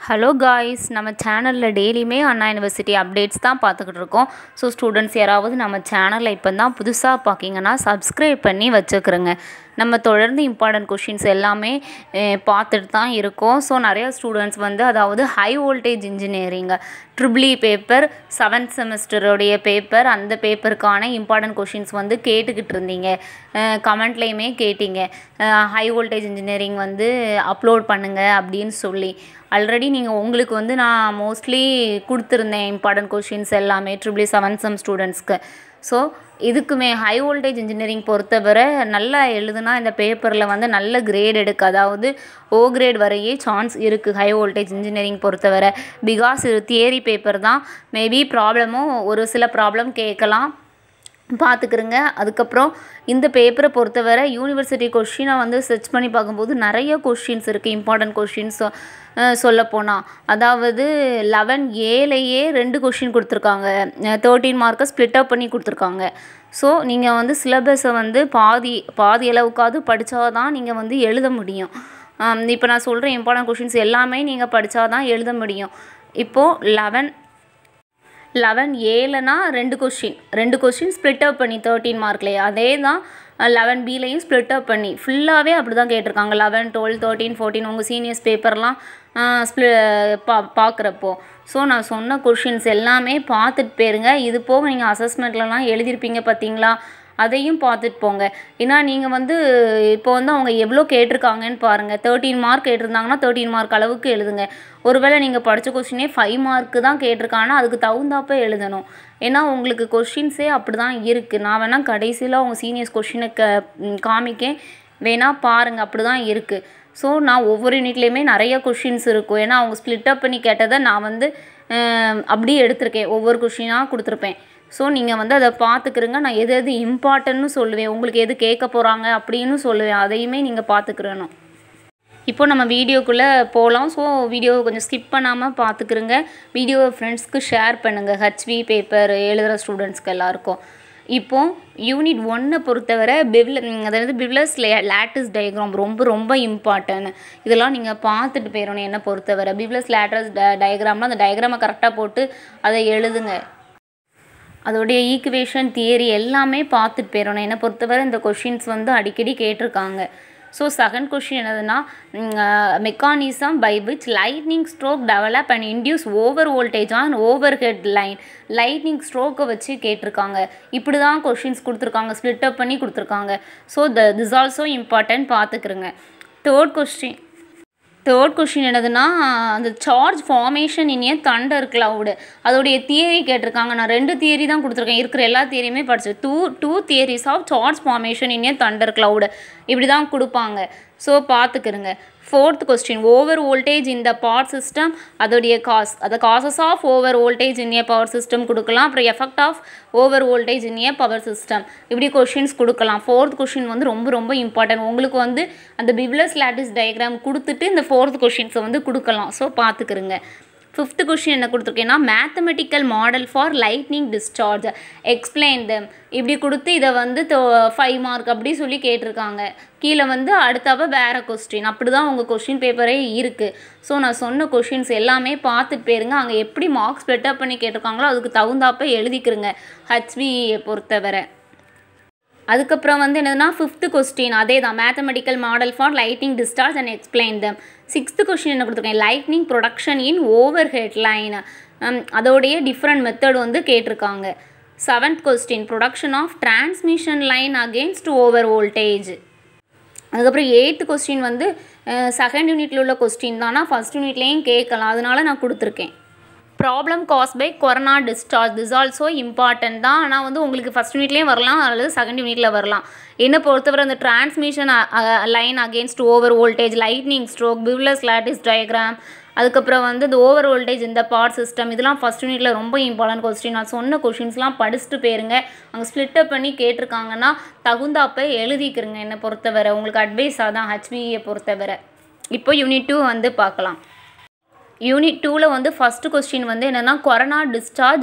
Hello guys, நம்ம சேனலில் டெய்லியுமே அண்ணா யூனிவர்சிட்டி அப்டேட்ஸ் தான் பார்த்துக்கிட்டு இருக்கோம். ஸோ ஸ்டூடெண்ட்ஸ் யாராவது நம்ம சேனலில் இப்போ தான் புதுசாக பார்க்கிங்கன்னா சப்ஸ்கிரைப் பண்ணி வச்சுக்கிறோங்க. நம்ம தொடர்ந்து இம்பார்ட்டன்ட் கொஷின்ஸ் எல்லாமே பார்த்துட்டு தான் இருக்கோம். ஸோ நிறையா ஸ்டூடெண்ட்ஸ் அதாவது high voltage engineering EEE paper 7th செமஸ்டருடைய பேப்பர், அந்த பேப்பருக்கான இம்பார்ட்டன்ட் கொஷின்ஸ் கேட்டுக்கிட்டு இருந்தீங்க. கமெண்ட்லேயுமே கேட்டீங்க, ஹை வோல்டேஜ் இன்ஜினியரிங் அப்லோட் பண்ணுங்கள் அப்படின்னு சொல்லி. ஆல்ரெடி நீங்கள் உங்களுக்கு நான் மோஸ்ட்லி கொடுத்துருந்தேன் இம்பார்ட்டன்ட் கொஷின்ஸ் எல்லாமே EEE 7th செம் ஸ்டூடெண்ட்ஸ்க்கு. ஸோ இதுக்குமே ஹை வோல்டேஜ் இன்ஜினியரிங் பொறுத்தவரை நல்லா எழுதுனா இந்த பேப்பரில் நல்ல கிரேட் எடுக்க, அதாவது ஓ கிரேட் வரையே சான்ஸ் இருக்குது ஹை வோல்டேஜ் இன்ஜினியரிங் பொறுத்தவரை. பிகாஸ் இது தியரி பேப்பர் தான், மேபி ப்ராப்ளமும் ஒரு சில ப்ராப்ளம் கேட்கலாம், பார்த்துக்குறங்க. அதுக்கப்புறம் இந்த பேப்பரை பொறுத்தவரை யூனிவர்சிட்டி கொஷினை சர்ச் பண்ணி பார்க்கும்போது நிறைய கொஷின்ஸ் இருக்குது, இம்பார்ட்டன்ட் கொஷின்ஸ் சொல்லப்போனால். அதாவது 11Aலேயே 2 கொஷின் கொடுத்துருக்காங்க, 13 மார்க்கை ஸ்ப்ளிட் அப் பண்ணி கொடுத்துருக்காங்க. ஸோ நீங்கள் சிலபஸை பாதி அளவுக்காவது படித்தா தான் நீங்கள் எழுத முடியும். இப்போ நான் சொல்கிற இம்பார்ட்டன்ட் கொஷின்ஸ் எல்லாமே நீங்கள் படித்தா தான் எழுத முடியும். இப்போது 11Aலனா 2 கொஷின் ஸ்ப்ளிட் அப் பண்ணி 13 மார்க்லேயே, அதே தான் 11Bலையும் ஸ்ப்ளிட் அப் பண்ணி ஃபுல்லாகவே அப்படி தான் கேட்டிருக்காங்க. 11, 12, 13, 14 உங்கள் சீனியர்ஸ் பேப்பர்லாம் பார்க்குறப்போ. ஸோ நான் சொன்ன கொஷின்ஸ் எல்லாமே பார்த்துட்டு போயிருங்க. இது போக நீங்கள் அசஸ்மெண்ட்லலாம் எழுதியிருப்பீங்க பார்த்தீங்களா, அதையும் பார்த்துட்டு போங்க. ஏன்னா நீங்கள் இப்போ அவங்க எவ்வளோ கேட்டிருக்காங்கன்னு பாருங்கள். 13 மார்க் கேட்டிருந்தாங்கன்னா 13 மார்க் அளவுக்கு எழுதுங்க. ஒருவேளை நீங்கள் படித்த கொஷினே 5 மார்க்கு தான் கேட்டிருக்காங்கன்னா அதுக்கு தகுந்தாப்போ எழுதணும். ஏன்னா உங்களுக்கு கொஷின்ஸே அப்படி தான் இருக்குது. நான் வேணால் கடைசியில் உங்கள் சீனியர்ஸ் கொஷினை காமிக்கேன், வேணால் பாருங்கள், அப்படி தான் இருக்குது. ஸோ நான் ஒவ்வொரு யூனிட்லேயுமே நிறைய கொஷின்ஸ் இருக்கும். ஏன்னா அவங்க ஸ்ப்ளிட் அப் பண்ணி கேட்டதை நான் அப்படியே எடுத்திருக்கேன், ஒவ்வொரு கொஷினாக கொடுத்துருப்பேன். ஸோ நீங்கள் அதை பார்த்துக்கிறங்க. நான் எது எது இம்பார்ட்டன்ட்னு சொல்லுவேன், உங்களுக்கு எது கேட்க போகிறாங்க அப்படின்னு சொல்லுவேன், அதையுமே நீங்கள் பார்த்துக்கிறணும். இப்போ நம்ம வீடியோக்குள்ளே போகலாம். ஸோ வீடியோவை கொஞ்சம் ஸ்கிப் பண்ணாமல் பார்த்துக்கிறங்க. வீடியோவை ஃப்ரெண்ட்ஸ்க்கு ஷேர் பண்ணுங்கள், HV பேப்பர் எழுதுகிற ஸ்டூடெண்ட்ஸ்க்கு எல்லாருக்கும். இப்போது யூனிட் 1 பொறுத்தவரை அதாவது பிவ்லஸ் லேட்டிஸ் டயக்ராம் ரொம்ப இம்பார்ட்டன்ட். இதெல்லாம் நீங்கள் பார்த்துட்டு போயிடணும். என்னை பொறுத்தவரை பிவ்லஸ் லேட்டிஸ் டயக்ராம்னால் அந்த டயக்ராமை கரெக்டாக போட்டு அதை எழுதுங்க. அதோடைய ஈக்குவேஷன் தியரி எல்லாமே பார்த்துட்டு போயிடணும். என்னை பொறுத்தவரை இந்த கொஷின்ஸ் அடிக்கடி கேட்டிருக்காங்க. ஸோ செகண்ட் கொஷின் என்னதுன்னா, mechanism by which lightning stroke develop and induce over voltage on over head line. Lightning ஸ்ட்ரோக்கை வச்சு கேட்டிருக்காங்க. இப்படி தான் கொஷின்ஸ் கொடுத்துருக்காங்க, ஸ்ப்ளிட் அப் பண்ணி கொடுத்துருக்காங்க. ஸோ திஸ் ஆல்சோ இம்பார்ட்டன்ட், பார்த்துக்குறங்க. தேர்ட் கொஷின் என்னதுன்னா, அந்த charge formation in a thunder cloud, அதோடைய தியரி கேட்டிருக்காங்க. நான் 2 தியரி தான் கொடுத்துருக்கேன், இருக்கிற எல்லா தியரியுமே படிச்சேன். Two theories of charge formation in a thunder cloud, இப்படி தான் கொடுப்பாங்க. ஸோ பார்த்துக்கிறங்க. Fourth question, over voltage in the power system, அதோடைய causes of over voltage in a power system கொடுக்கலாம். அப்புறம் effect of over voltage in a power system, இப்படி questions கொடுக்கலாம். Fourth question ரொம்ப இம்பார்ட்டன்ட். உங்களுக்கு அந்த பிவ்லஸ் லேட்டிஸ் டயக்ராம் கொடுத்துட்டு இந்த ஃபோர்த் கொஷின்ஸை கொடுக்கலாம். ஸோ பார்த்துக்கிறங்க. ஃபிஃப்த் கொஷின் என்ன கொடுத்துருக்கேன்னா, mathematical model for lightning discharge explain them, இப்படி கொடுத்து இதை 5 மார்க் அப்படி சொல்லி கேட்டிருக்காங்க. கீழே அடுத்தவ வேறு கொஸ்டின், அப்படி தான் உங்கள் கொஷின் பேப்பரே இருக்குது. ஸோ நான் சொன்ன கொஷின்ஸ் எல்லாமே பார்த்துட்டு போயிருங்க. அங்கே எப்படி மார்க்ஸ் ஸ்ப்ளிட் அப் பண்ணி கேட்டிருக்காங்களோ அதுக்கு தகுந்தாப்போ எழுதிக்கிறங்க HVயை பொறுத்தவரை. அதுக்கப்புறம் என்னதுன்னா, 5th கொஸ்டின் அதே தான், mathematical model for lightning discharge and explain them. 6th question என்ன கொடுத்துருக்கேன், lightning protection in over head line, அதோடைய டிஃப்ரெண்ட் மெத்தட் கேட்டிருக்காங்க. 7th question, protection of transmission line against over voltage. அதுக்கப்புறம் 8th கொஸ்டின் செகண்ட் யூனிட்டில் உள்ள question தானா, first யூனிட்லேயும் கேட்கலாம், அதனால நான் கொடுத்துருக்கேன். Problem cause by corona discharge, this also important தான். ஆனால் உங்களுக்கு ஃபஸ்ட் யூனிட்லேயும் வரலாம் அல்லது செகண்ட் யூனிட்டில் வரலாம். என்னை பொறுத்தவரை அந்த transmission line against over voltage, lightning stroke, Bewley's lattice diagram, அதுக்கப்புறம் இந்த ஓவர் வோல்டேஜ் இந்த பவர் சிஸ்டம், இதெல்லாம் ஃபஸ்ட் யூனிட்டில் ரொம்ப இம்பார்ட்டன்ட் கொஸ்டின். நான் சொன்ன கொஷின்ஸ்லாம் படிச்சுட்டு போயிருங்க. அங்கே ஸ்ப்ளிட் அப் பண்ணி கேட்டிருக்காங்கன்னா தகுந்தாப்போ எழுதிக்கிறங்க. என்னை பொறுத்தவரை உங்களுக்கு அட்வைஸாக தான் HVயை பொறுத்தவரை. இப்போ யூனிட் 2 பார்க்கலாம். யூனிட் 2ல் ஃபஸ்ட்டு கொஸ்டின் என்னென்னா, கொரோனா டிஸ்சார்ஜ்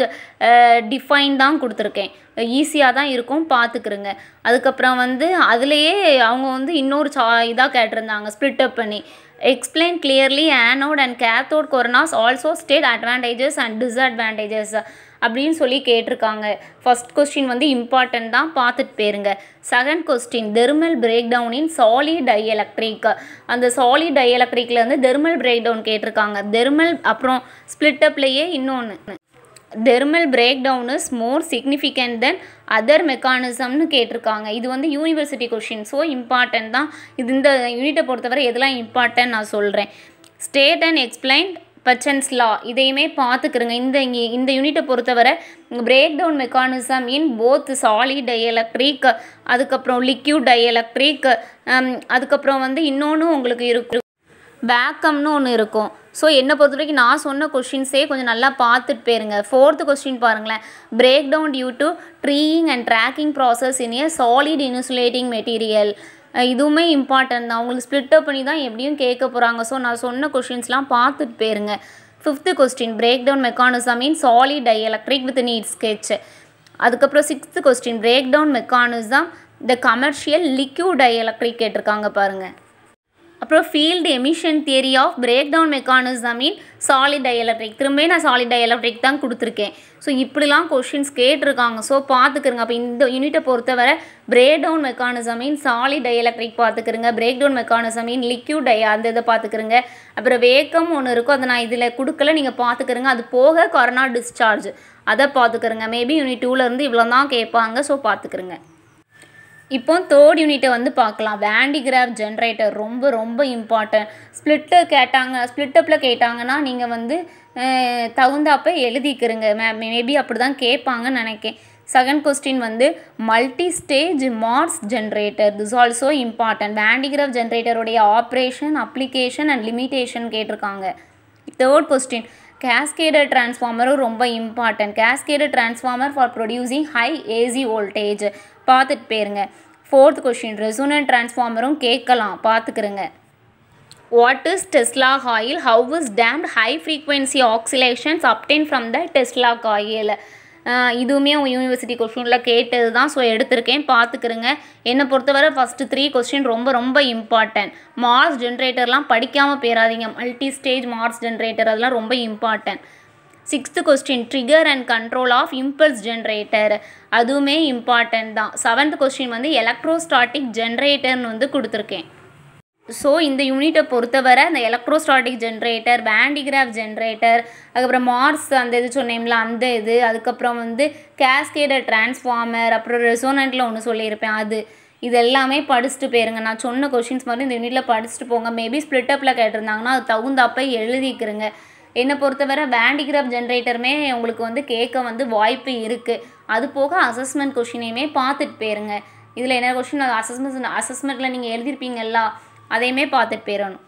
டிஃபைன் தான் கொடுத்துருக்கேன். ஈஸியாக தான் இருக்கும், பார்த்துக்குறங்க. அதுக்கப்புறம் அதுலேயே அவங்க இன்னொரு இதாக கேட்டிருந்தாங்க, ஸ்ப்ளிட் அப் பண்ணி Explain clearly anode and cathode coronas also state advantages and disadvantages அப்படின்னு சொல்லி கேட்டிருக்காங்க. ஃபர்ஸ்ட் கொஸ்டின் வந்து இம்பார்ட்டன்ட் தான், பார்த்துட்டு போயிருங்க. Second question thermal break down in solid dielectric. அந்த சாலிட் டைஎலக்ட்ரிக்லேருந்து தெர்மல் பிரேக் டவுன் கேட்டிருக்காங்க. தெர்மல் அப்புறம் ஸ்பிளிட்டப்லேயே இன்னொன்று thermal break down is more significant than other மெக்கானிசம்னு கேட்டிருக்காங்க. இது வந்து யூனிவர்சிட்டி கொஷின், ஸோ இம்பார்ட்டன்ட் தான். இது இந்த யூனிட்டை பொறுத்தவரை எதெல்லாம் இம்பார்ட்டன்ட் நான் சொல்கிறேன். State and explain Paschen's law இதையுமே பார்த்துக்கிறங்க. இந்த யூனிட்டை பொறுத்தவரை breakdown mechanism in both solid dielectric, அதுக்கப்புறம் லிக்யூட் டைஎலக்ட்ரிக், அதுக்கப்புறம் வந்து இன்னொன்று உங்களுக்கு இருக்கும் வேக்கம்னு ஒன்று இருக்கும். ஸோ என்னை பொறுத்த வரைக்கும் நான் சொன்ன கொஷின்ஸே கொஞ்சம் நல்லா பார்த்துட்டு போயிருங்க. ஃபோர்த்து கொஸ்டின் பாருங்களேன். Breakdown due to treeing and tracking process in a solid insulating material. இதுவுமே இம்பார்ட்டன்ட் தான், உங்களுக்கு ஸ்ப்ளிட்டப் பண்ணி தான் எப்படியும் கேட்க போகிறாங்க. ஸோ நான் சொன்ன கொஷின்ஸ்லாம் பார்த்துட்டு போயிருங்க. Fifth question breakdown mechanism in solid dielectric with neat sketch. அதுக்கப்புறம் sixth question breakdown mechanism the commercial liquid dielectric கேட்டிருக்காங்க பாருங்கள். அப்புறம் field emission theory of breakdown mechanism in solid dielectric. திரும்ப நான் சாலிட் டைஎலக்ட்ரிக் தான் கொடுத்துருக்கேன். So இப்படிலாம் questions கேட்டிருக்காங்க. ஸோ பார்த்துக்கிறங்க. அப்போ இந்த யூனிட்டை பொறுத்தவரை breakdown mechanism in solid dielectric பார்த்துக்கிறங்க, breakdown mechanism in liquid அந்த இதை பார்த்துக்கிறங்க. அப்புறம் வேக்கம் ஒன்று இருக்கும், அதை நான் இதில் கொடுக்கல, நீங்கள் பார்த்துக்கிறங்க. அது போக கொரோனா டிஸ்சார்ஜ் அதை பார்த்துக்கிறங்க. மேபி யூனிட் 2லேருந்து இவ்வளோ தான் கேட்பாங்க. ஸோ பார்த்துக்கிறங்க. இப்போ தேர்ட் யூனிட்டை வந்து பார்க்கலாம். வேண்டிகிராஃப் ஜென்ரேட்டர் ரொம்ப ரொம்ப இம்பார்ட்டன்ட். ஸ்ப்ளிட்டப்பில் கேட்டாங்கன்னா நீங்கள் வந்து தகுந்தாப்போ எழுதிக்கிறங்க. மேபி அப்படி தான் கேட்பாங்கன்னு நினைக்கிறேன். செகண்ட் கொஸ்டின் வந்து multi stage Marx generator, this also important. Van de Graaff ஜென்ரேட்டருடைய ஆப்ரேஷன், அப்ளிகேஷன் அண்ட் லிமிட்டேஷன் கேட்டிருக்காங்க. தேர்ட் கொஸ்டின் கேஸ்கேடட் டிரான்ஸ்ஃபார்மரும் ரொம்ப important. Cascaded transformer for producing high AC voltage பார்த்துட்டு போயிருங்க. ஃபோர்த் கொஸ்டின் ரெசோனன்ட் டிரான்ஸ்ஃபார்மரும் கேட்கலாம், பார்த்துக்கிறங்க. What is Tesla coil, how is damped high frequency oscillations obtain from the Tesla coil. இதுவுமே university கொஸ்டினில் கேட்டது தான். ஸோ எடுத்திருக்கேன், பார்த்துக்கிறங்க. என்னை பொறுத்தவரை ஃபஸ்ட்டு 3 கொஸ்டின் ரொம்ப ரொம்ப இம்பார்ட்டன்ட். மார்ஸ் ஜென்ரேட்டர்லாம் படிக்காமல் போயிடாதீங்க. மல்டி ஸ்டேஜ் மார்ஸ் ஜென்ரேட்டர் அதெல்லாம் ரொம்ப important. Sixth question trigger and control of impulse generator, அதுவுமே இம்பார்ட்டன்ட் தான். செவன்த் கொஸ்டின் வந்து எலக்ட்ரோஸ்டாட்டிக் ஜென்ரேட்டர்னு வந்து கொடுத்துருக்கேன். ஸோ இந்த யூனிட்டை பொறுத்தவரை அந்த எலக்ட்ரோஸ்டாட்டிக் ஜென்ரேட்டர், வேண்டிகிராஃப் ஜென்ரேட்டர், அதுக்கப்புறம் மார்ஸ் அந்த இது சொன்னேம்ல அந்த இது, அதுக்கப்புறம் வந்து கேஸ்கேடட் டிரான்ஸ்ஃபார்மர், அப்புறம் ரெசோனண்ட்டில் ஒன்று சொல்லியிருப்பேன் அது, இது எல்லாமே படிச்சுட்டு போயிருங்க. நான் சொன்ன கொஷின்ஸ் மாதிரி இந்த யூனிட்டில் படிச்சுட்டு போங்க. மேபி ஸ்ப்ளிட்டப்பில் கேட்டிருந்தாங்கன்னா அது தகுந்தாப்போ எழுதிக்கிறங்க. என்னை பொறுத்தவரை வேண்டிகிராஃப் ஜென்ரேட்டருமே உங்களுக்கு வந்து கேட்க வந்து வாய்ப்பு இருக்குது. அது போக அசஸ்மெண்ட் கொஷினையுமே பார்த்துட்டு போயிருங்க. இதில் என்ன கொஷின் அசஸ்மெண்ட்டில் நீங்கள் எழுதியிருப்பீங்களா, அதையுமே பார்த்துட்டு போயிடணும்.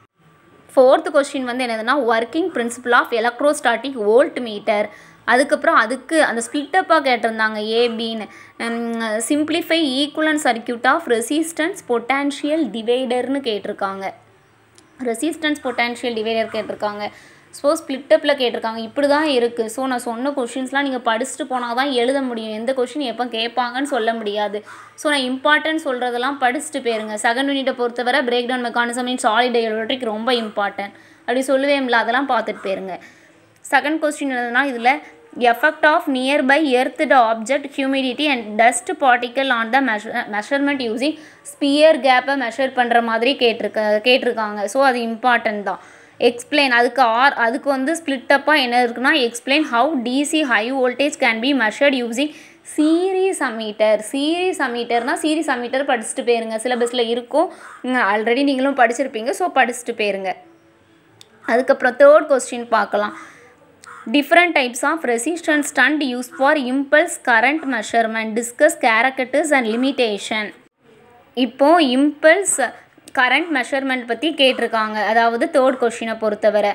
ஃபோர்த்து கொஸ்டின் வந்து என்னதுன்னா working principle of electrostatic voltmeter. அதுக்கப்புறம் அதுக்கு அந்த ஸ்ப்ளிட்டப்பாக கேட்டிருந்தாங்க ஏபின்னு. Simplify equivalent circuit of resistance potential டிவைடர்னு கேட்டிருக்காங்க. ரெசிஸ்டன்ஸ் பொட்டான்ஷியல் டிவைடர் கேட்டிருக்காங்க. ஸோ ஸ்ப்ளிட்டப்பில் கேட்டிருக்காங்க. இப்படி தான் இருக்குது. ஸோ நான் சொன்ன கொஷின்ஸ்லாம் நீங்கள் படிச்சுட்டு போனால் தான் எழுத முடியும். எந்த கொஷின் எப்போ கேட்பாங்கன்னு சொல்ல முடியாது. ஸோ நான் இம்பார்ட்டன்ட் சொல்கிறதெல்லாம் படிச்சுட்டு போயிருங்க. செகண்ட் யூனிட்டை பொறுத்தவரை breakdown mechanism in solid dielectric ரொம்ப இம்பார்ட்டன்ட். அப்படி சொல்லுவேன்ல, அதெல்லாம் பார்த்துட்டு போயிருங்க. செகண்ட் கொஸ்டின் என்னதுன்னா இதில் effect of nearby earthed object humidity and dust particle on the measurement using sphere கேப்பை மெஷர் பண்ணுற மாதிரி கேட்டிருக்காங்க. ஸோ அது இம்பார்ட்டன்ட் தான். எக்ஸ்பிளைன் அதுக்கு வந்து ஸ்ப்ளிட்டப்பாக என்ன இருக்குன்னா explain how DC high voltage can be measured using series ammeter. Series ammeter படிச்சுட்டு போயிருங்க. சிலபஸில் இருக்கும், ஆல்ரெடி நீங்களும் படிச்சிருப்பீங்க. ஸோ படிச்சுட்டு போயிருங்க. அதுக்கப்புறம் தேர்ட் கொஸ்டின் பார்க்கலாம். Different types of resistance shunt use for impulse current measurement, discuss characters and limitation. இப்போது இம்பல்ஸ் கரண்ட் மெஷர்மெண்ட் பற்றி கேட்டிருக்காங்க. அதாவது தேர்ட் கொஸ்டினை பொறுத்தவரை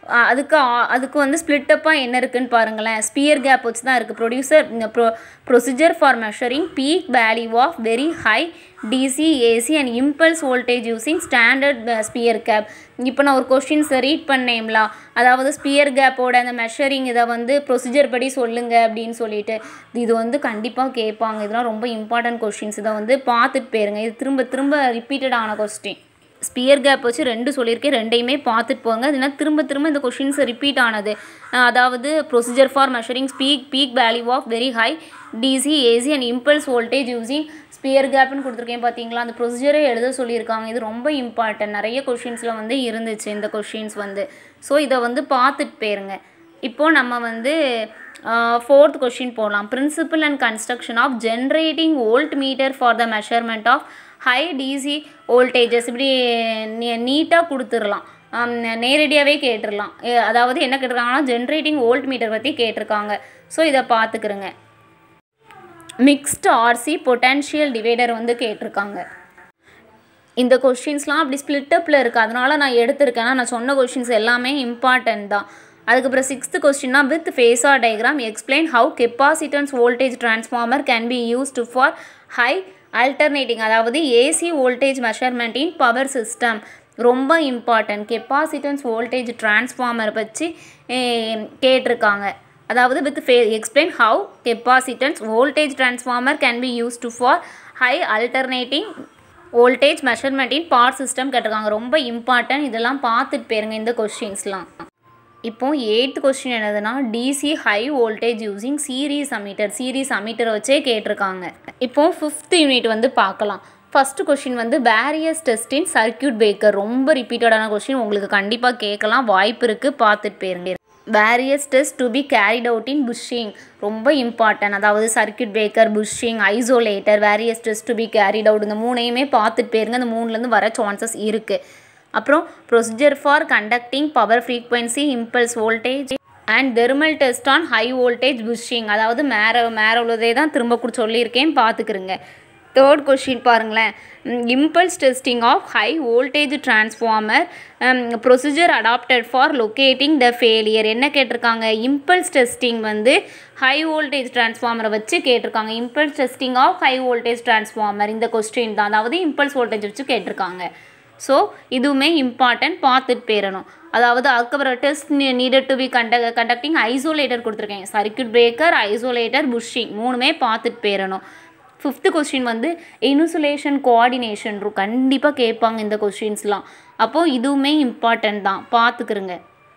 அதுக்கு வந்து ஸ்ப்ளிட்டப்பாக என்ன இருக்குதுன்னு பாருங்களேன். ஸ்பியர் கேப் வச்சு தான் இருக்குது. Procedure for measuring peak value of very high DC AC and impulse voltage using standard sphere gap. இப்போ நான் ஒரு கொஸ்டின்ஸை ரீட் பண்ணேம்லா, அதாவது ஸ்பியர் கேப்போட அந்த மெஷரிங் இதை வந்து ப்ரொசீஜர் படி சொல்லுங்கள் அப்படின்னு சொல்லிட்டு, இது வந்து கண்டிப்பாக கேட்பாங்க. இதெல்லாம் ரொம்ப இம்பார்ட்டன்ட் கொஸ்டின்ஸ். இதை வந்து பார்த்துட்டு போயிருங்க. இது திரும்ப திரும்ப ரிப்பீட்டடான கொஸ்டின். ஸ்பியர் கேப் வச்சு 2 சொல்லியிருக்கேன், ரெண்டையுமே பார்த்துட்டு போங்க. இதுனா திரும்ப திரும்ப இந்த கொஷின்ஸ் ரிப்பீட் ஆனது. அதாவது procedure for measuring peak value of very high DC AC and impulse voltage using sphere கேப்னு கொடுத்துருக்கேன் பார்த்தீங்களா, அந்த ப்ரொசீஜரை எழுத சொல்லியிருக்காங்க. இது ரொம்ப இம்பார்ட்டன்ட், நிறைய கொஷின்ஸில் வந்து இருந்துச்சு இந்த கொஷின்ஸ் வந்து. ஸோ இதை வந்து பார்த்துட்டு போயிருங்க. இப்போது நம்ம வந்து 4th கொஷின் போகலாம். Principle and construction of generating voltmeter for the measurement of high DC voltages. இப்படி நீட்டாக கொடுத்துடலாம், நேரடியாகவே கேட்டுடலாம். அதாவது என்ன கேட்டிருக்காங்கன்னா ஜென்ரேட்டிங் வோல்ட் மீட்டர் பற்றி கேட்டிருக்காங்க. ஸோ இதை பார்த்துக்கிறங்க. மிக்ஸ்டு ஆர்சி பொட்டன்ஷியல் டிவைடர் வந்து கேட்டிருக்காங்க. இந்த கொஷின்ஸ்லாம் அப்படி ஸ்ப்ளிட்டப்பில் இருக்குது, அதனால நான் எடுத்திருக்கேன்னா நான் சொன்ன கொஷின்ஸ் எல்லாமே இம்பார்ட்டன்ட் தான். அதுக்கப்புறம் 6th கொஸ்டின்னா with phasor diagram explain how capacitance voltage transformer can be used for high alternating, அதாவது AC voltage measurement in power system. ரொம்ப இம்பார்ட்டன்ட், கெப்பாசிட்டன்ஸ் வோல்டேஜ் டிரான்ஸ்ஃபார்மர் வச்சு கேட்டிருக்காங்க. அதாவது with explain how capacitance voltage transformer can be used for high alternating voltage measurement in power system கேட்டிருக்காங்க. ரொம்ப important, இதெல்லாம் பார்த்துட்டு போயிருங்க இந்த கொஸ்டின்ஸ்லாம். இப்போது 8th கொஸ்டின் என்னதுன்னா DC high voltage using series அமீட்டரை வச்சே கேட்டிருக்காங்க. இப்போது 5th யூனிட் வந்து பார்க்கலாம். ஃபஸ்ட்டு கொஸ்டின் வந்து various test in circuit breaker. ரொம்ப ரிப்பீட்டடான கொஸ்டின், உங்களுக்கு கண்டிப்பாக கேட்கலாம், வாய்ப்பு இருக்குது, பார்த்துட்டு போயிருங்க. Various test to be carried out in bushing. ரொம்ப இம்பார்ட்டன்ட், அதாவது circuit breaker, bushing, isolator, various test to be carried out. இந்த 3ஐயுமே பார்த்துட்டு போயிருங்க, இந்த 3லேருந்து வர சான்சஸ் இருக்குது. அப்புறம் procedure for conducting power frequency impulse voltage and thermal test on high voltage bushing. அதாவது மேலே உள்ளதே தான் திரும்ப கூட சொல்லியிருக்கேன், பார்த்துக்குருங்க. 3rd கொஸ்டின் பாருங்களேன், impulse testing of high voltage transformer procedure adopted for locating the failure. என்ன கேட்டிருக்காங்க, இம்பல்ஸ் டெஸ்டிங் வந்து ஹை வோல்டேஜ் டிரான்ஸ்ஃபார்மரை வச்சு கேட்டிருக்காங்க. Impulse testing of high voltage transformer இந்த கொஸ்டின் தான், அதாவது இம்பல்ஸ் வோல்டேஜ் வச்சு கேட்டிருக்காங்க. ஸோ இதுவுமே இம்பார்ட்டன்ட், பார்த்துட்டு போயிடணும். அதாவது அதுக்கப்புறம் test needed to be conducting isolator கொடுத்துருக்கேன். சர்க்யூட் பிரேக்கர், ஐசோலேட்டர், புஷ்ஷிங் 3மே பார்த்துட்டு போயிடணும். 5th கொஸ்டின் வந்து இன்சுலேஷன் கோஆர்டினேஷன் கண்டிப்பாக கேட்பாங்க இந்த கொஸ்டின்ஸ்லாம். அப்போது இதுவுமே இம்பார்ட்டன்ட் தான், பார்த்துக்குருங்க.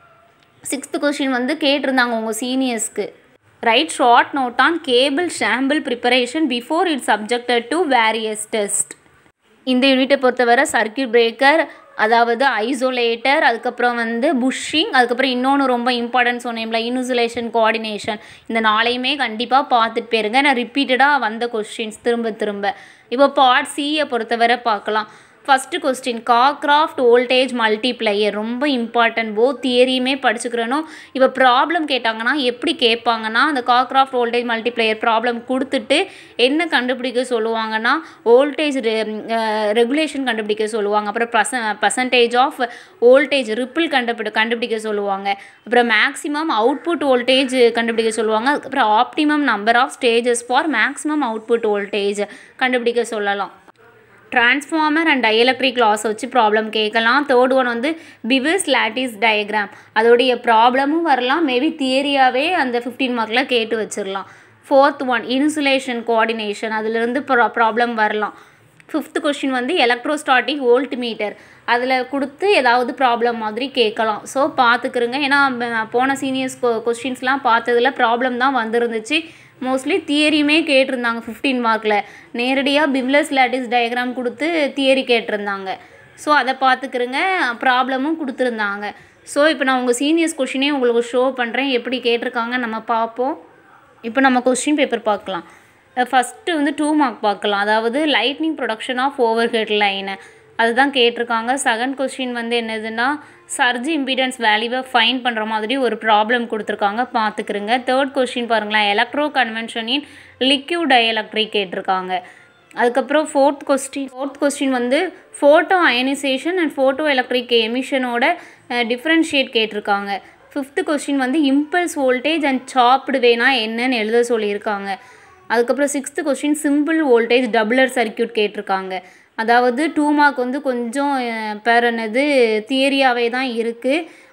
6th கொஸ்டின் வந்து கேட்டிருந்தாங்க உங்கள் சீனியர்ஸ்க்கு. Write short note on cable sample preparation before its subjected to various test. இந்த யூனிட்டை பொறுத்தவரை சர்க்யூட் பிரேக்கர், அதாவது ஐசோலேட்டர், அதுக்கப்புறம் வந்து புஷ்ஷிங், அதுக்கப்புறம் இன்னொன்று ரொம்ப இம்பார்ட்டன்ட் சொன்னேன்ல இன்சுலேஷன் கோஆர்டினேஷன். இந்த 4ஐயுமே கண்டிப்பாக பார்த்துட்டு போயிருங்க. நான் ரிப்பீட்டடாக வந்த கொஸ்டின்ஸ் திரும்ப. இப்போ பார்ட் சியை பொறுத்தவரை பார்க்கலாம். First question Cockcroft voltage multiplier. ரொம்ப இம்பார்ட்டன்ட், போத் தியரியுமே படிச்சுக்கிறணும். இப்போ ப்ராப்ளம் கேட்டாங்கன்னா எப்படி கேட்பாங்கன்னா, அந்த காக்ராஃப்ட் வோல்டேஜ் மல்டிப்ளையர் ப்ராப்ளம் கொடுத்துட்டு என்ன கண்டுபிடிக்க சொல்லுவாங்கன்னா வோல்டேஜ் ரெகுலேஷன் கண்டுபிடிக்க சொல்லுவாங்க. அப்புறம் பர்சன்டேஜ் ஆஃப் வோல்டேஜ் ரிப்பிள் கண்டுபிடிக்க சொல்லுவாங்க. அப்புறம் மேக்ஸிமம் அவுட்புட் வோல்டேஜ் கண்டுபிடிக்க சொல்லுவாங்க. அதுக்கப்புறம் optimum number of stages for maximum output voltage கண்டுபிடிக்க சொல்லலாம். டிரான்ஸ்ஃபார்மர் அண்ட் டயலக்ட்ரிக் லாஸ் வச்சு ப்ராப்ளம் கேட்கலாம். 3rd ஒன் வந்து பிவிஸ் லாட்டிஸ் டயக்ராம், அதோடைய ப்ராப்ளமும் வரலாம், மேபி தியரியாகவே அந்த 15 மார்க்கில் கேட்டு வச்சிடலாம். 4th ஒன் இன்சுலேஷன் கோஆர்டினேஷன், அதிலிருந்து ப்ராப்ளம் வரலாம். 5th கொஸ்டின் வந்து எலக்ட்ரோஸ்டாட்டிக் வோல்ட் மீட்டர், அதில் கொடுத்து ஏதாவது ப்ராப்ளம் மாதிரி கேட்கலாம். ஸோ பார்த்துக்குருங்க, ஏன்னா போன சீனியர்ஸ் கொஸ்டின்ஸ்லாம் பார்த்ததில் ப்ராப்ளம் தான் வந்துருந்துச்சு. மோஸ்ட்லி தியரியுமே கேட்டிருந்தாங்க 15 மார்க்கில். நேரடியாக பிவ்லஸ் லாட்டிஸ் டயக்ராம் கொடுத்து தியரி கேட்டிருந்தாங்க. ஸோ அதை பார்த்துக்குருங்க, ப்ராப்ளமும் கொடுத்துருந்தாங்க. ஸோ இப்போ நான் உங்கள் சீனியர்ஸ் கொஷினே உங்களுக்கு ஷோ பண்ணுறேன், எப்படி கேட்டிருக்காங்க நம்ம பார்ப்போம். இப்போ நம்ம கொஸ்டின் பேப்பர் பார்க்கலாம். ஃபஸ்ட்டு வந்து 2 மார்க் பார்க்கலாம், அதாவது lightning protection of overhead line அதுதான் கேட்டிருக்காங்க. 2nd கொஸ்டின் வந்து என்னதுன்னா சர்ஜ் இம்பிடன்ஸ் வேல்யூவை ஃபைன் பண்ணுற மாதிரி ஒரு ப்ராப்ளம் கொடுத்துருக்காங்க, பார்த்துக்குருங்க. 3rd கொஸ்டின் பாருங்களேன், electro convection in liquid dielectric கேட்டிருக்காங்க. அதுக்கப்புறம் 4th கொஸ்டின் வந்து photo ionization and photo electric எமிஷனோட டிஃப்ரென்ஷியேட் கேட்டிருக்காங்க. 5th கொஸ்டின் வந்து இம்பல்ஸ் வோல்டேஜ் அண்ட் சாப்டு வேணா என்னன்னு எழுத சொல்லியிருக்காங்க. அதுக்கப்புறம் 6th question simple voltage doubler circuit கேட்டிருக்காங்க. அதாவது 2 மார்க் வந்து கொஞ்சம் பேர் என்னது தியரியாகவே தான் இருக்குது.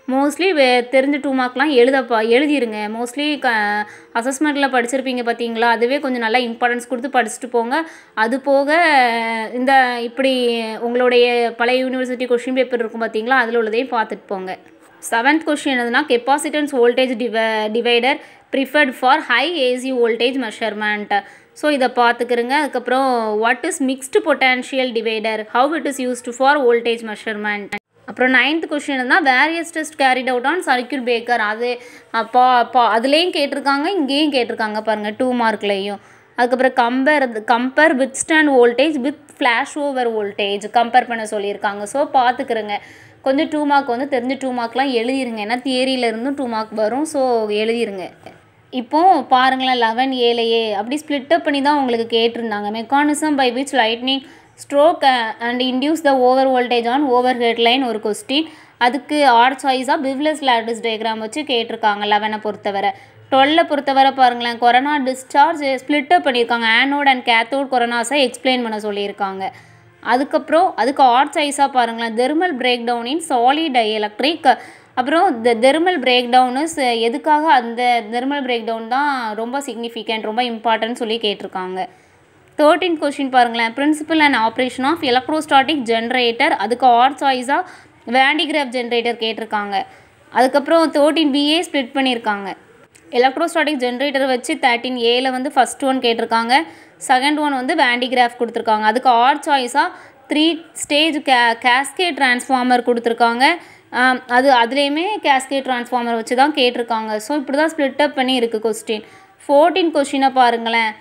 மோஸ்ட்லி தெரிஞ்ச 2 மார்க்லாம் எழுதிருங்க. மோஸ்ட்லி அசஸ்மெண்ட்டில் படிச்சிருப்பீங்க பார்த்தீங்களா, அதுவே கொஞ்சம் நல்லா இம்பார்ட்டன்ஸ் கொடுத்து படிச்சுட்டு போங்க. அது போக இந்த இப்படி உங்களுடைய பழைய யூனிவர்சிட்டி கொஷின் பேப்பர் இருக்கும் பார்த்தீங்களா, அதில் உள்ளதையும் பார்த்துட்டு போங்க. 7th கொஷின் என்னதுன்னா, capacitance voltage divider preferred for high AC voltage measurement. So இதை பார்த்துக்கிறங்க. அதுக்கப்புறம் what is mixed potential divider, how it is used for voltage measurement. அப்புறம் 9th கொஷின் என்னன்னா, various test carried out on circuit breaker. அது அதுலேயும் கேட்டிருக்காங்க, இங்கேயும் கேட்டிருக்காங்க பாருங்கள் 2 மார்க்லேயும். அதுக்கப்புறம் compare withstand voltage with flashover voltage compare பண்ண சொல்லியிருக்காங்க. ஸோ பார்த்துக்கிறங்க. கொஞ்சம் 2 மார்க் வந்து தெரிஞ்ச 2 மார்க்லாம் எழுதிருங்க. ஏன்னா தியரியிலேருந்தும் 2 மார்க் வரும். ஸோ எழுதிருங்க. இப்போது பாருங்களேன் 11Aலையே அப்படி ஸ்ப்ளிட்டப் பண்ணி தான் உங்களுக்கு கேட்டிருந்தாங்க. Mechanism by which lightning stroke and induce the over voltage on over head line ஒரு கொஸ்டின். அதுக்கு ஆர் சாய்ஸாக பிவ்லெஸ் லாட்டிஸ் டயக்ராம் வச்சு கேட்டிருக்காங்க 11 பொறுத்தவரை. 12 பொறுத்தவரை பாருங்களேன், கொரோனா டிஸ்சார்ஜ் ஸ்ப்ளிட்டப் பண்ணியிருக்காங்க. ஆனோட் அண்ட் கேத்தோட் கொரோனாஸை எக்ஸ்பிளைன் பண்ண சொல்லியிருக்காங்க. அதுக்கப்புறம் அதுக்கு ஆர் சாய்ஸாக பாருங்களேன், thermal break down in solid dielectric. அப்புறம் தெர்மல் பிரேக் டவுனஸ் எதுக்காக, அந்த தெர்மல் பிரேக் டவுன் தான் ரொம்ப சிக்னிஃபிகண்ட், ரொம்ப இம்பார்ட்டன்ட் சொல்லி கேட்டிருக்காங்க. 13th கொஷின் பாருங்களேன், principle and operation of electrostatic generator. அதுக்கு ஆர் சாய்ஸாக வேண்டிகிராஃப் ஜென்ரேட்டர் கேட்டிருக்காங்க. அதுக்கப்புறம் 13Bயே ஸ்ப்ளிட் பண்ணியிருக்காங்க. எலக்ட்ரோஸ்டாட்டிக் ஜென்ரேட்டர் வச்சு 13Aல வந்து ஃபஸ்ட் ஒன் கேட்டிருக்காங்க, செகண்ட் ஒன் வந்து வேண்டிகிராஃப் கொடுத்துருக்காங்க. அதுக்கு ஆர் சாய்ஸாக 3 ஸ்டேஜ் கேஸ்கேட் டிரான்ஸ்ஃபார்மர் கொடுத்துருக்காங்க. அதுலேயுமே கேஸ்கேட் டிரான்ஸ்ஃபார்மர் வச்சு தான் கேட்டிருக்காங்க. ஸோ இப்படி தான் ஸ்ப்ளிட்டப் பண்ணி இருக்குது கொஸ்டின். 14th கொஷினை பாருங்களேன்,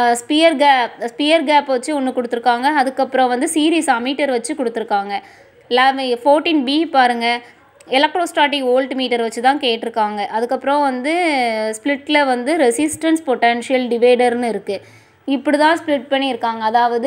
ஸ்பியர் கேப் வச்சு ஒன்று கொடுத்துருக்காங்க. அதுக்கப்புறம் வந்து சீரிஸ் அமீட்டர் வச்சு கொடுத்துருக்காங்க. 14B பாருங்கள், எலக்ட்ரோஸ்டாட்டிக் வோல்ட் மீட்டர் வச்சு தான் கேட்டிருக்காங்க. அதுக்கப்புறம் வந்து ஸ்ப்ளிட்டில் வந்து ரெசிஸ்டன்ஸ் பொட்டான்ஷியல் டிவைடர்னு இருக்குது. இப்படி தான் ஸ்ப்ளிட் பண்ணியிருக்காங்க. அதாவது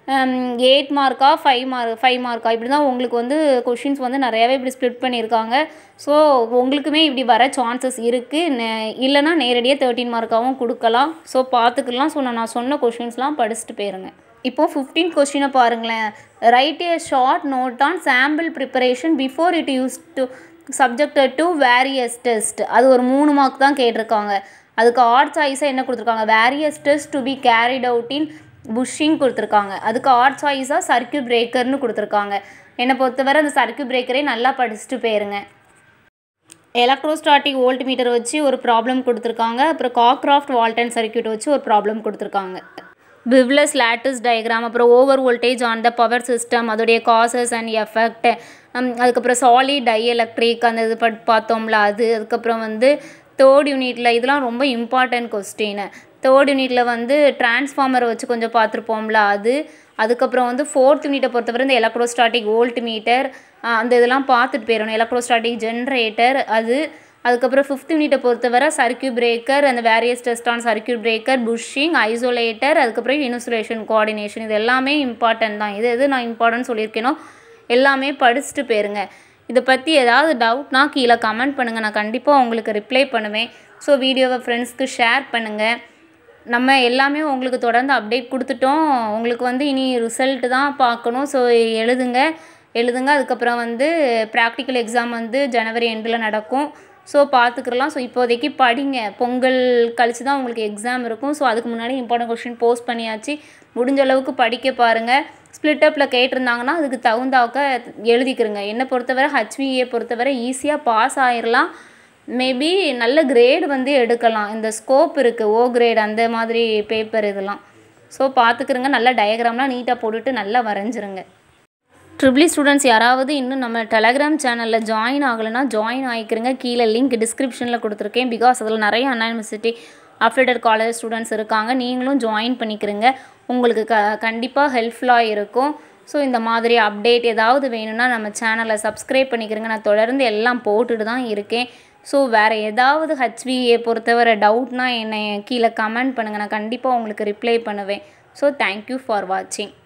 8 மார்க்கா 5 மார்க்கா இப்படி தான் உங்களுக்கு வந்து கொஷின்ஸ் வந்து நிறையாவே இப்படி ஸ்ப்ளிட் பண்ணியிருக்காங்க. ஸோ உங்களுக்குமே இப்படி வர சான்சஸ் இருக்குது. இல்லைனா நேரடியாக 13 மார்க்காகவும் கொடுக்கலாம். ஸோ பார்த்துக்கலாம். ஸோ நான் சொன்ன கொஷின்ஸ்லாம் படிச்சுட்டு போயிருங்க. இப்போது 15th கொஷினை பாருங்களேன், write a short note on sample preparation before it use to subjected to various test. அது ஒரு 3 மார்க் தான் கேட்டிருக்காங்க. அதுக்கு ஆர் சாய்ஸாக என்ன கொடுத்துருக்காங்க, various test to be carried out in bushing கொடுத்துருக்காங்க. அதுக்கு ஆர் சாய்ஸாக சர்க்யூட் பிரேக்கர்னு கொடுத்துருக்காங்க. என்னை பொறுத்தவரை அந்த சர்க்யூட் பிரேக்கரே நல்லா படிச்சுட்டு போயிருங்க. எலக்ட்ரோஸ்டாட்டிக் வோல்ட் மீட்டர் வச்சு ஒரு ப்ராப்ளம் கொடுத்துருக்காங்க. அப்புறம் காக்ராஃப்ட் வால்டன் சர்க்யூட் வச்சு ஒரு ப்ராப்ளம் கொடுத்துருக்காங்க. பிவ்லெஸ் லாட்டிஸ் டயக்ராம், அப்புறம் over voltage on the power system, அதோடைய காசஸ் அண்ட் எஃபெக்ட், அதுக்கப்புறம் சாலிட் டைஎலக்ட்ரிக் அந்த இது பார்த்தோம்ல அது. அதுக்கப்புறம் வந்து 3rd யூனிட்டில் இதெல்லாம் ரொம்ப இம்பார்ட்டன்ட் கொஸ்டின். 3rd யூனிட்டில் வந்து டிரான்ஸ்ஃபார்மரை வச்சு கொஞ்சம் பார்த்துருப்போம்ல அது. அதுக்கப்புறம் வந்து 4th யூனிட்டை பொறுத்தவரை இந்த எலக்ட்ரோஸ்டாட்டிக் வோல்ட் மீட்டர் அந்த இதெல்லாம் பார்த்துட்டு போயிடணும். எலக்ட்ரோஸ்டாட்டிக் ஜென்ரேட்டர் அது. அதுக்கப்புறம் 5th யூனிட்டை பொறுத்தவரை சர்க்யூட் பிரேக்கர், அந்த various test on circuit breaker, bushing, isolator, அதுக்கப்புறம் இன்சுலேஷன் கோஆர்டினேஷன். இது எல்லாமே இம்பார்ட்டன்ட் தான். எது நான் இம்பார்ட்டன்ட் சொல்லியிருக்கேனோ எல்லாமே படிச்சுட்டு போயிருங்க. இதை பற்றி ஏதாவது டவுட்னா கீழே கமெண்ட் பண்ணுங்கள், நான் கண்டிப்பாக உங்களுக்கு ரிப்ளை பண்ணுவேன். ஸோ வீடியோவை ஃப்ரெண்ட்ஸ்க்கு ஷேர் பண்ணுங்கள். நம்ம எல்லாமே உங்களுக்கு தொடர்ந்து அப்டேட் கொடுத்துட்டோம். உங்களுக்கு வந்து இனி ரிசல்ட்டு தான் பார்க்கணும். ஸோ எழுதுங்க. அதுக்கப்புறம் வந்து ப்ராக்டிக்கல் எக்ஸாம் வந்து ஜனவரி எண்டில் நடக்கும். ஸோ பார்த்துக்கலாம். ஸோ இப்போதைக்கு படிங்க. பொங்கல் கழித்து தான் உங்களுக்கு எக்ஸாம் இருக்கும். ஸோ அதுக்கு முன்னாடி இம்பார்ட்டன்ட் கொஸ்டின் போஸ்ட் பண்ணியாச்சு. முடிஞ்ச அளவுக்கு படிக்க பாருங்கள். ஸ்ப்ளிட்டப்பில் கேட்டிருந்தாங்கன்னா அதுக்கு தகுந்தாக்க எழுதிக்கிறங்க. என்னை பொறுத்தவரை HVA பொறுத்தவரை ஈஸியாக பாஸ் ஆகிடலாம். மேபி நல்ல கிரேடு வந்து எடுக்கலாம். இந்த ஸ்கோப் இருக்குது, O கிரேட் அந்த மாதிரி பேப்பர் இதெல்லாம். ஸோ பார்த்துக்கிறங்க. நல்ல டயக்ராம்லாம் நீட்டாக போட்டுட்டு நல்லா வரைஞ்சிருங்க. EEE ஸ்டூடெண்ட்ஸ் யாராவது இன்னும் நம்ம டெலகிராம் சேனலில் ஜாயின் ஆகலைன்னா ஜாயின் ஆகிக்கிறங்க. கீழே லிங்க் டிஸ்கிரிப்ஷனில் கொடுத்துருக்கேன். பிகாஸ் அதில் நிறைய Anna university affiliated college students இருக்காங்க. நீங்களும் ஜாயின் பண்ணிக்கிறங்க. உங்களுக்கு கண்டிப்பாக ஹெல்ப்ஃபுல்லாக இருக்கும். ஸோ இந்த மாதிரி அப்டேட் ஏதாவது வேணும்னா நம்ம சேனலை சப்ஸ்கிரைப் பண்ணிக்கிறங்க. நான் தொடர்ந்து எல்லாம் போட்டுட்டு தான் இருக்கேன். ஸோ வேறு ஏதாவது HVA பொறுத்தவரை டவுட்னா என்னை கீழே கமெண்ட் பண்ணுங்கள். நான் கண்டிப்பாக உங்களுக்கு ரிப்ளை பண்ணுவேன். ஸோ தேங்க்யூ ஃபார் வாட்சிங்.